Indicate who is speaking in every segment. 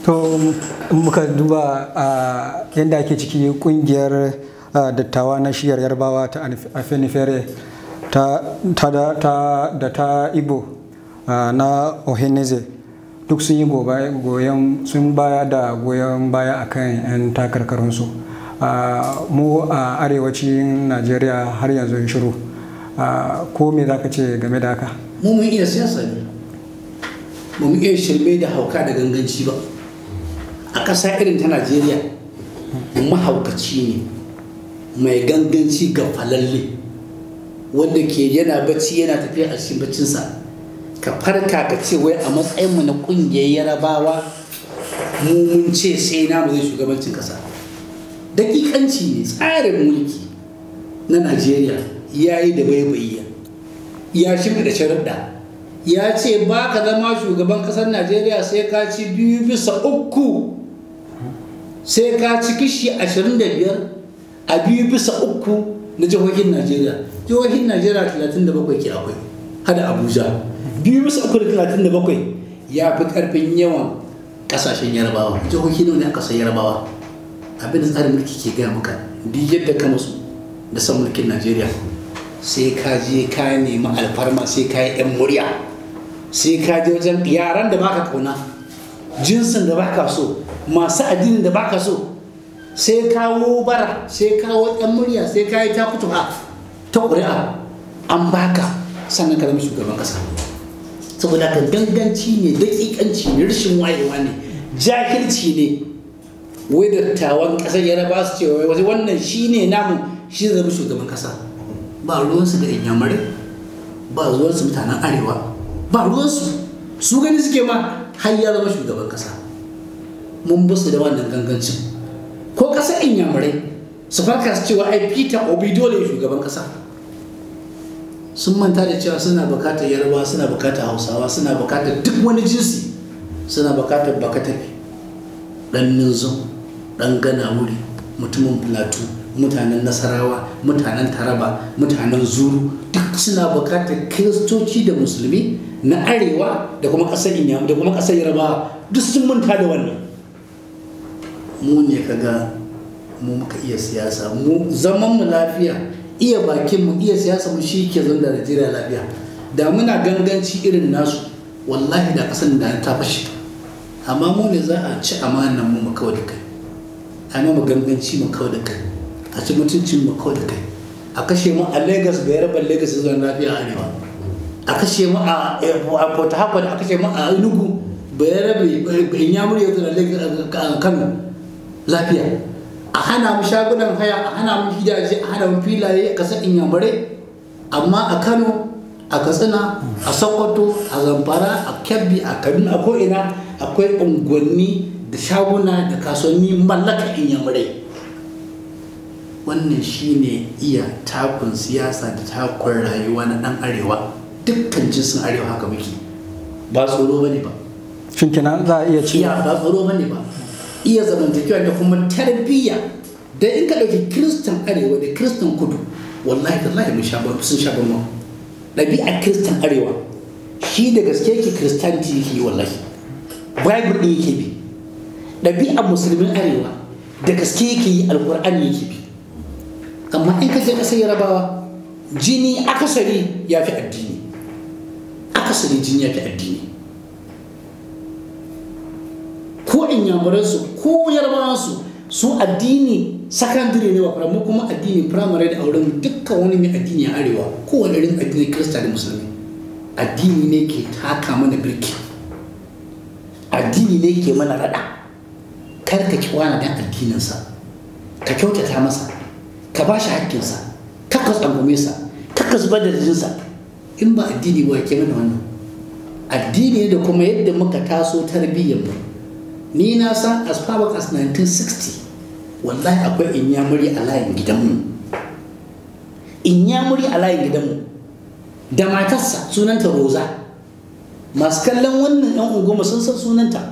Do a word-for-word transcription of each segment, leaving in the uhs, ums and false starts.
Speaker 1: To muka duba a yadda ake ciki kungiyar dattawa na shiyar yarbawa ta afenifere da ta Igbo na Oheneze duk sun yi goyon sun baya da goyon baya akan 'yan takarkarunsu. Mu a arewacin Najeriya har yanzu shiru. Ko me za ka ce game da haka?
Speaker 2: Mu mun iya siyasa ne, mu mun iya shirme da hauka da ganganci ba. A ƙasa irin ta Najeriya mahaukaci ne mai ganganci ga falalle wanda ke yana bacci yana tafiya a cikin baccinsa, ka farka ka ce wai a matsayinmu na ƙungiyar Yarabawa mu mun ce sai na mu zai shugabancin ƙasa. Dakikanci ne. Tsarin mulki na Najeriya ya yi da baibayiya, ya shimfiɗa da sharuɗa, ya ce ba ka zama shugaban ƙasar Najeriya sai ka ci biyu bisa uku, sai ka ci kishi ashirin da biyar a biyu bisa uku na jihohin Najeriya. Jihohin Najeriya talatin da bakwai ke akwai, hada Abuja. Biyu bisa uku da talatin da bakwai ya fi ƙarfin yawan ƙasashen Yarabawa. Jihohi ne a ƙasar Yarabawa. Abin da tsarin mulki ke gaya maka, duk yadda ka musu da san mulkin Najeriya sai ka je ka nemi alfarma, sai ka yi 'yan murya, sai ka je wajen yaran da baka kauna, jinsin da baka so, masu addinin da baka so, sai kawo bara, sai kawo 'yan murya, sai ka yi ta kutuha ta ƙuri'a an baka sannan ka zama shugaban ƙasa. Saboda ka ganganci ne, daƙiƙanci ne, rashin wayewa ne, jahilci ne. Wai dattawan ƙasar Yaraba su ce wai wannan shine namu, shi zai zama shugaban ƙasa. Ba ruwansu da inyamurai, ba ruwansu mutanen arewa, ba ruwansu, su gani suke ma har ya zama shugaban ƙasa. Mun basu da wannan gangancin. Ko ƙasar inyamurai su farka su cewa ai Peter Obi dole ya shugaban ƙasa. Sun manta da cewa suna bukatar Yarbawa, suna bukatar Hausawa, suna bukatar duk wani jinsi, suna bukatar bakatafi, ɗan Ninzo, ɗan Ganamuri, mutumin Plateau, mutanen Nasarawa, mutanen Taraba, mutanen Zuru, duk suna bukatar Kiristoci da Musulmi na Arewa da kuma ƙasar Inyam da kuma ƙasar Yarbawa, duk sun manta da wannan. Mu ne kaga mu muka iya siyasa, mu zaman mu lafiya, iya bakin mu, iya siyasa mu shi ke zan da Najeriya lafiya. Da muna ganganci irin nasu, wallahi da ƙasar da ta fashe. Amma mu ne za a ci amanan mu mu kawai da kai, a mu ganganci mu kawai da kai, a ci mutuncin mu kawai da kai, a kashe mu a Lagos ga Yaraban Lagos zuwa lafiya arewa, a kashe mu a Port Harcourt, a kashe mu a Enugu ba Yarabe Inyamuri ya zuwa Lagos Kano lafiya, a hana mu shagunan haya, a hana mu gidaje, a hana mu filaye a kasar Inyamurai, amma a Kano, a Katsina, a Sokoto, a Zamfara, a Kebbi, a Kaduna, a ko'ina akwai unguwanni da shaguna da kasuwanni mallaka Inyamurai. Wannan shine iya takun siyasa da takun rayuwa na ɗan arewa. Dukkan jinsin arewa haka muke, ba tsoro bane ba.
Speaker 1: Shin kenan za a iya cewa
Speaker 2: ba tsoro bane ba. Iya zamantakewa da kuma tarbiyya. Da in ka ɗauki Kiristan arewa da Kiristan kudu, wallahi tallahi mun sha sun sha bamban. Ɗabi'ar Kiristan arewa shi da gaske yake Kiristanci yake yi, wallahi Bible ɗin yake bi. Ɗabi'ar musulmin arewa da gaske yake yi, Alƙur'ani yake bi. Amma in ka je ƙasar Yarabawa, jini akasari ya fi addini, akasari jini ya fi addini. Ko Inyamuransu ko Yarabawansu su addini sakandare ne wa mu kuma addini firamare da auren dukkan wani mai addini a arewa, kowane irin addini Kirista da Musulmi, addini ne ke taka mana birki, addini ne ke mana rada. Kar ka kiwana dan addininsa, ka kyautata masa, ka ba shi haƙƙinsa, kar ka tsangume sa, kar ka zubar da jinsa. In ba addini ba ke mana wannan addini da kuma yadda muka taso tarbiyyar mu. Ni na san as far back as nineteen sixty wallahi akwai Inyamuri a layin gidanmu, Inyamuri a layin gidanmu da matarsa sunanta Rosa. Masu kallon wannan yan ungoma sun san sunanta,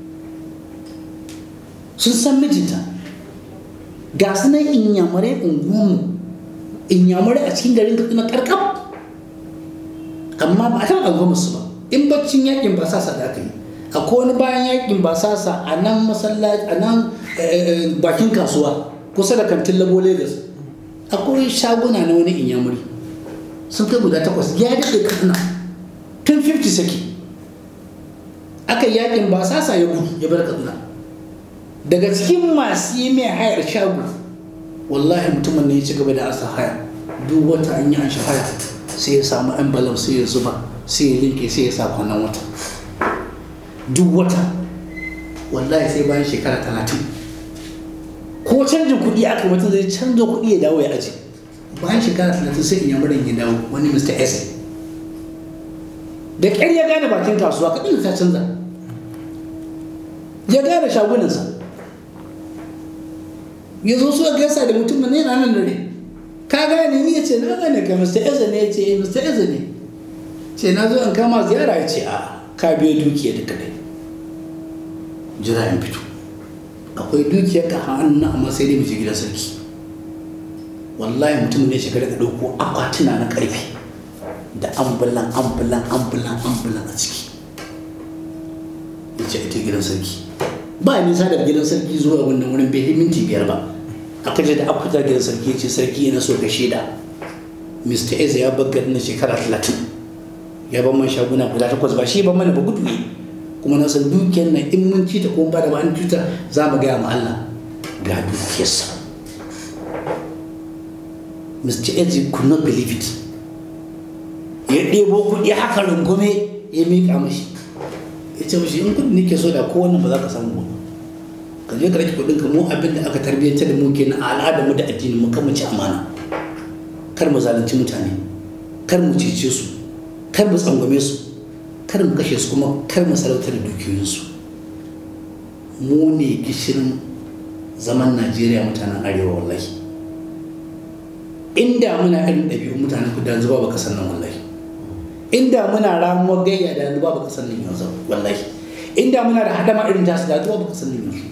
Speaker 2: sun san mijinta. Ga su nan Inyamurai unguwanmu, Inyamurai a cikin garin Katsina karkab, amma ba a taɓa ungoma su ba. In baccin yakin ba sa sadaka yi, akwai wani bayan yakin basasa a nan masallaci a nan bakin kasuwa kusa da kantin labo Lagos akwai shaguna na wani inyamuri sun kai guda takwas ya daɗe Katsina tun fifty saki aka yakin basasa ya gudu ya bar Katsina. Daga cikin masu yi mai hayar shago wallahi mutumin ne ya ci gaba da asa haya duk wata an yi an shi haya sai ya samu envelope sai ya zuba sai ya linke sai ya sa kwanan wata duk wata wallahi sai bayan shekara talatin ko canjin kuɗi aka mutum zai canza kuɗi ya dawo ya aje bayan shekara talatin sai in yamurin ya dawo wani mister S da ƙyar ya gane bakin kasuwa kaɗin ta canza ya gane shagunansa ya zo suka gaisa da mutumin ne na nan da ne ka gane ni ya ce na gane ka mister S ne ya ce eh mister S ne ce na zo in kama ziyara ya ce a ka biyo dukiya da kadai jira in fito akwai dukiyar ka hannu amma sai dai mu je gidan sarki wallahi mutum ne shiga daga dauko akwatuna na karfe da ambulan ambulan ambulan ambulan a ciki ya ce ita gidan sarki ba nisa daga gidan sarki zuwa wannan wurin bai minti biyar ba aka je da akwata gidan sarki ya ce sarki yana so ka shaida mister Eze ya bar garin na shekara talatin ya ban man shaguna guda takwas ba shi ban mana ba gudu ne kuma na san dukiyar nan in mun ci ta ko ba da ba an cuta za mu gaya ma Allah ga dukiyarsa. mister Eze could not believe it ya ɗebo kuɗi haka rungume ya miƙa mashi ya ce mashi in kuɗi nake so da ko wannan ba za ka samu ba ka je ka rage kuɗin ka mu abin da aka tarbiyyantar da mu kenan a al'adar mu da addini mu kan mu ci amana kar mu zalunci mutane kar mu cece su kar mu tsangwame su kar mu kashe su kuma kar mu sarautar da dukiyoyinsu. Mu ne gishirin zaman Najeriya mutanen arewa wallahi inda muna irin ɗabi'un mutanen kudu yanzu ba baka sannan wallahi inda muna ramuwar gayya da yanzu ba baka sannan yanzu wallahi inda muna da hadama irin tasu da yanzu ba baka sannan yanzu.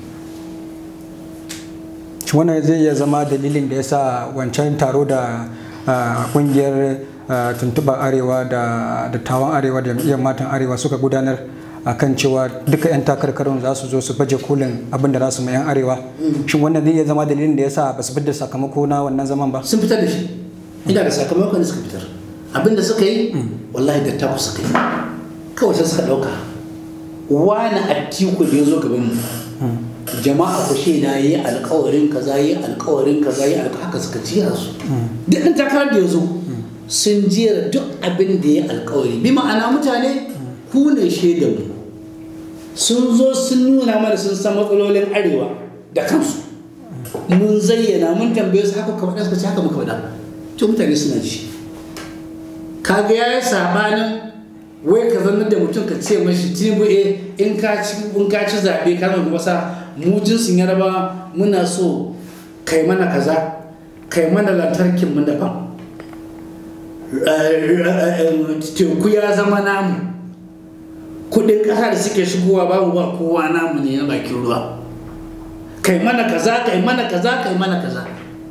Speaker 1: Wannan zai iya zama dalilin da ya sa wancan taro da kungiyar tuntuɓar arewa da dattawan arewa da jam'iyyar matan arewa suka gudanar akan cewa duka 'yan takarkarun za su zo su baje kolin abin da za su mai 'yan arewa. Shin wannan zai iya zama dalilin da ya sa ba su fitar da sakamako na wannan zaman ba?
Speaker 2: Sun fitar da shi ina da sakamakon da suka fitar abin da suka yi wallahi dattaku suka yi kawai sai suka ɗauka wani atiku da ya zo gaban mu jama'a ku shaida yi alƙawarin kaza yi alƙawarin kaza yi alƙawarin haka suka jira su duk ɗan takarar da ya zo sun jera duk abin da ya alƙawari bi ma'ana mutane ku ne shaidan mu sun zo sun nuna mana sun san matsalolin arewa da kansu mun zayyana mun tambaye su haka kamar suka ce haka muka faɗa to mutane suna ji kaga yayi sabanin wai ka zannar da mutum ka ce mashi tinubu eh in ka ci in ka ci zabe ka zama masa mu jinsin yaraba muna so kai mana kaza kai mana lantarkin mu daban teku ya zama namu kudin kasa da suke shigowa babu ba kowa namu ne na bakin ruwa kai mana kaza kai mana kaza kai mana kaza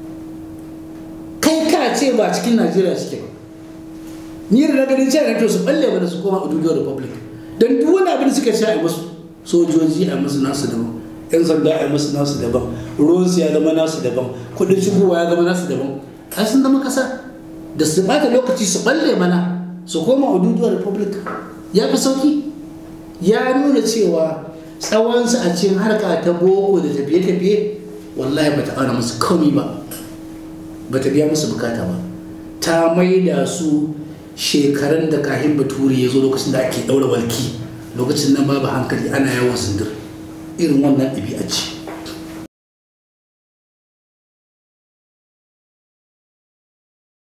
Speaker 2: kai ka ce ba cikin Najeriya suke ba ni da ganin cewa to su balle mana su koma Ududo Republic dan duk wani abin da suka sha a musu sojoji a musu nasu daban yan sanda a musu nasu daban ruwan ya zama nasu daban kudin shigowa ya zama nasu daban ai sun zama kasa da su bata lokaci su balle mana su koma Ududo Republic ya fi sauki ya nuna cewa tsawonsu a cikin harka ta boko da tafiye-tafiye wallahi ba ta auna musu komi ba ba ta biya musu bukata ba ta maida su shekarun da kahin bature ya zo lokacin da ake daura walki lokacin nan babu hankali ana yawan sindir irin wannan ɗabi'a ce